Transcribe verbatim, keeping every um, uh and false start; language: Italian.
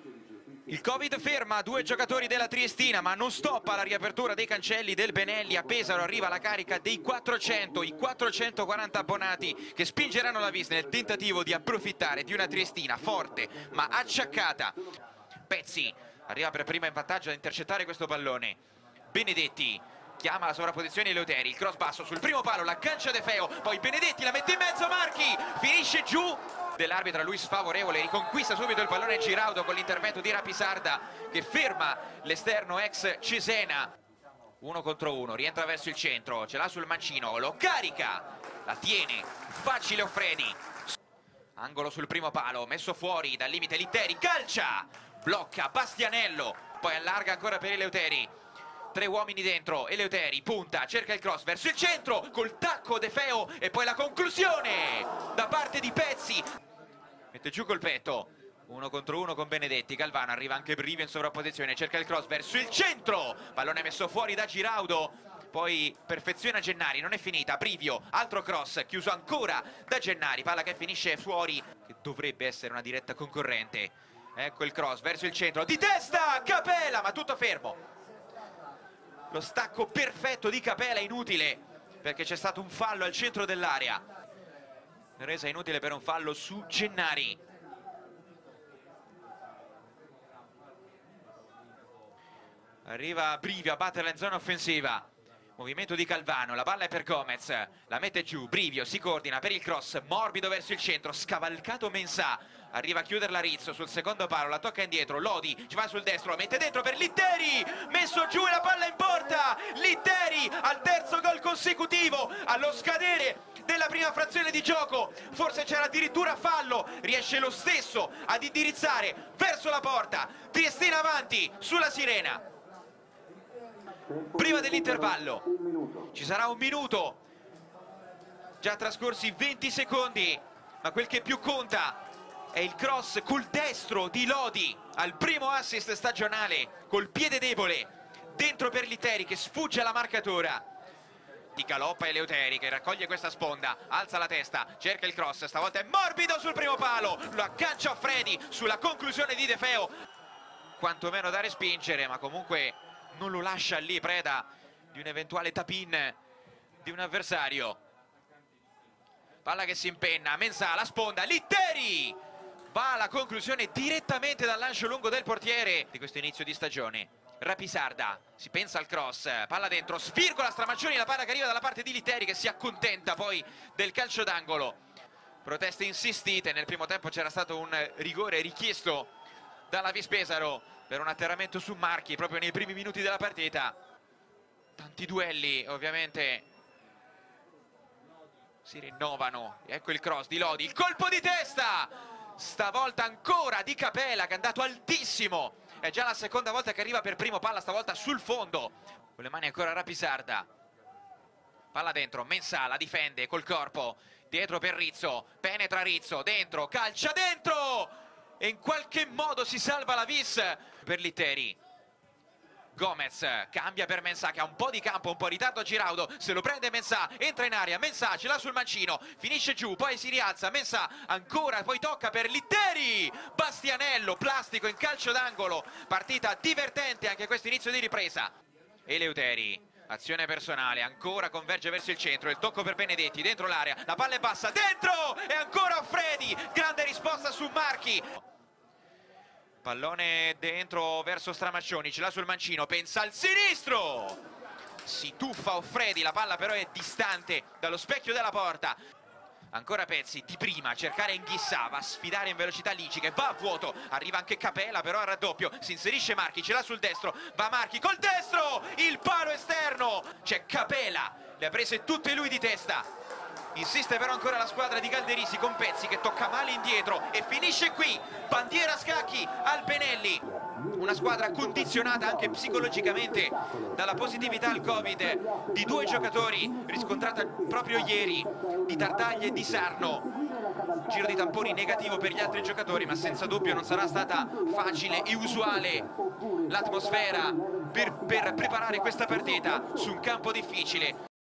Il Covid ferma due giocatori della Triestina, ma non stoppa la riapertura dei cancelli del Benelli. A Pesaro arriva la carica dei quattrocento, i quattrocentoquaranta abbonati che spingeranno la Vis nel tentativo di approfittare di una Triestina forte ma acciaccata. Pezzi arriva per prima in vantaggio ad intercettare questo pallone. Benedetti chiama la sovrapposizione Eleuteri, il cross basso sul primo palo, l'aggancia De Feo, poi Benedetti la mette in mezzo, Marchi finisce giù. Dell'arbitro a lui sfavorevole, riconquista subito il pallone Giraudo con l'intervento di Rapisarda che ferma l'esterno ex Cesena. Uno contro uno, rientra verso il centro, ce l'ha sul mancino, lo carica, la tiene, facile Offredi. Angolo sul primo palo, messo fuori dal limite Litteri, calcia, blocca Bastianello, poi allarga ancora per Eleuteri. Tre uomini dentro, Eleuteri punta, cerca il cross verso il centro, col tacco De Feo e poi la conclusione da parte di Pezzi. Mette giù col petto, uno contro uno con Benedetti, Galvano arriva anche Brivio in sovrapposizione, cerca il cross verso il centro, pallone messo fuori da Giraudo, poi perfeziona Gennari, non è finita, Brivio, altro cross, chiuso ancora da Gennari, palla che finisce fuori, che dovrebbe essere una diretta concorrente. Ecco il cross verso il centro, di testa, Capela, ma tutto fermo. Lo stacco perfetto di Capela inutile perché c'è stato un fallo al centro dell'area, resa inutile per un fallo su Gennari. Arriva Brivio a batterla in zona offensiva, movimento di Calvano, la palla è per Gomez, la mette giù, Brivio si coordina per il cross morbido verso il centro, scavalcato Mensah, arriva a chiuderla Rizzo sul secondo palo, la tocca indietro, Lodi ci va sul destro, la mette dentro per Litteri, messo giù e la palla in porta, Litteri al terzo gol consecutivo, allo scadere della prima frazione di gioco, forse c'era addirittura fallo, riesce lo stesso ad indirizzare verso la porta, Triestina avanti sulla Sirena. Prima dell'intervallo ci sarà un minuto, già trascorsi venti secondi, ma quel che più conta è il cross col destro di Lodi al primo assist stagionale col piede debole dentro per Litteri che sfugge alla marcatura. Di galoppa Eleuteri che raccoglie questa sponda, alza la testa, cerca il cross, stavolta è morbido sul primo palo, lo aggancia Offredi sulla conclusione di De Feo, quantomeno da respingere, ma comunque non lo lascia lì preda di un eventuale tap-in di un avversario. Palla che si impenna, Mensah la sponda, Litteri va alla conclusione direttamente dal lancio lungo del portiere di questo inizio di stagione. Rapisarda si pensa al cross, palla dentro, svirgola Stramaccioni, la palla che arriva dalla parte di Litteri che si accontenta poi del calcio d'angolo. Proteste insistite, nel primo tempo c'era stato un rigore richiesto dalla Vis Pesaro per un atterramento su Marchi proprio nei primi minuti della partita. Tanti duelli ovviamente si rinnovano, ecco il cross di Lodi, il colpo di testa, stavolta ancora di Capela che è andato altissimo, è già la seconda volta che arriva per primo, palla stavolta sul fondo, con le mani ancora Rapisarda, palla dentro, Mensah la difende col corpo, dietro per Rizzo, penetra Rizzo, dentro, calcia dentro e in qualche modo si salva la Vis per Litteri. Gomez cambia per Mensah che ha un po' di campo, un po' di ritardo Giraudo, se lo prende Mensah, entra in aria, Mensah ce l'ha sul mancino, finisce giù, poi si rialza, Mensah ancora, poi tocca per Litteri, Bastianello, plastico in calcio d'angolo, partita divertente anche questo inizio di ripresa. Eleuteri, azione personale, ancora converge verso il centro, il tocco per Benedetti, dentro l'area, la palla è bassa, dentro e ancora Offredi, grande risposta su Marchi. Pallone dentro verso Stramaccioni, ce l'ha sul mancino, pensa al sinistro, si tuffa Offredi, la palla però è distante dallo specchio della porta. Ancora Pezzi di prima, cercare N'Ghissà, va a sfidare in velocità Lici che va a vuoto, arriva anche Capela però al raddoppio, si inserisce Marchi, ce l'ha sul destro, va Marchi col destro, il palo esterno, c'è Capela, le ha prese tutte lui di testa. Insiste però ancora la squadra di Calderisi con Pezzi che tocca male indietro e finisce qui, bandiera a scacchi al Benelli. Una squadra condizionata anche psicologicamente dalla positività al Covid di due giocatori riscontrata proprio ieri, di Tartaglia e di Sarno. Giro di tamponi negativo per gli altri giocatori, ma senza dubbio non sarà stata facile e usuale l'atmosfera per, per preparare questa partita su un campo difficile.